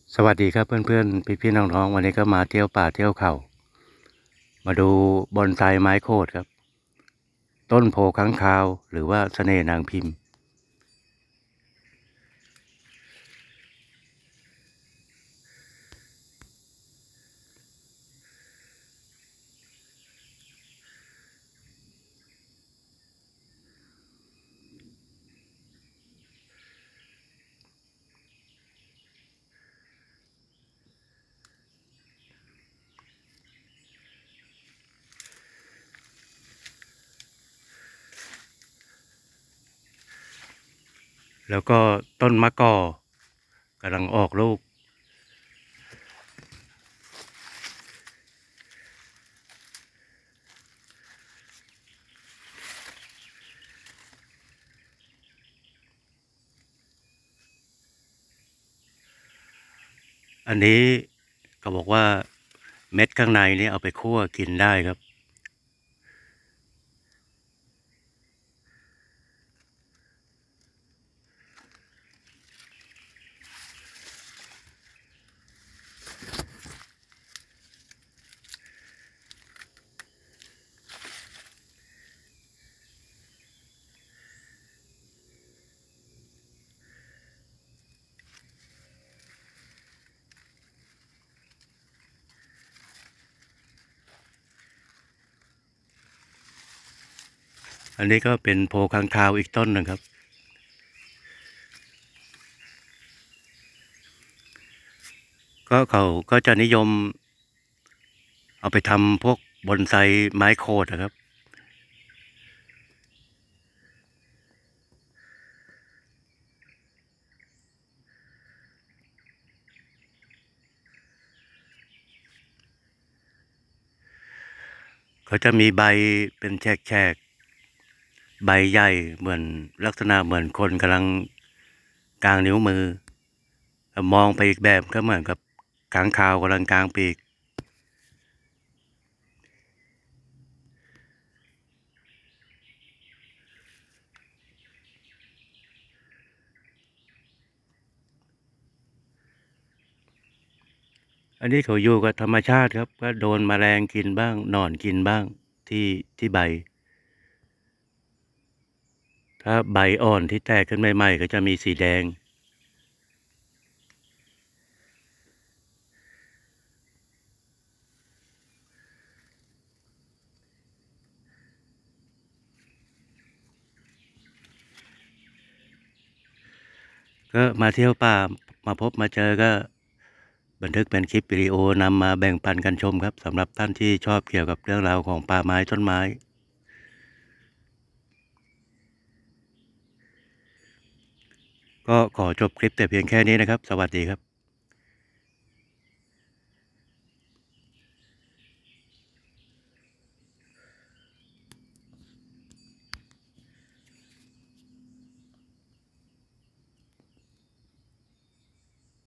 สวัสดีครับเพื่อนๆพี่ๆน้องๆวันนี้ก็มาเที่ยวป่าเที่ยวเขามาดูบอนไซไม้โคตรครับต้นโพค้างคาวหรือว่าเสน่ห์นางพิมพ์แล้วก็ต้นมะกอกำลังออกลูกอันนี้เขาบอกว่าเม็ดข้างในนี่เอาไปคั่วกินได้ครับอันนี้ก็เป็นโพค้างคาวอีกต้นหนึ่งครับก็เขาก็จะนิยมเอาไปทำพวกบอนไซไม้โคตรนะครับเขาจะมีใบเป็นแฉกๆใบใหญ่เหมือนลักษณะเหมือนคนกำลังกางนิ้วมือมองไปอีกแบบก็เหมือนกับค้างคาวกำลังกางปีกอันนี้เขาอยู่กับธรรมชาติครับก็โดนแมลงกินบ้างหนอนกินบ้างที่ใบถ้าใบอ่อนที่แตกขึ้นใหม่ๆก็จะมีสีแดงก็มาเที่ยวป่ามาพบมาเจอก็บันทึกเป็นคลิปวิดีโอนำมาแบ่งปันกันชมครับสำหรับท่านที่ชอบเกี่ยวกับเรื่องราวของป่าไม้ต้นไม้ก็ขอจบคลิปแต่เพียงแค่นี้นะครับสวัสดีครับ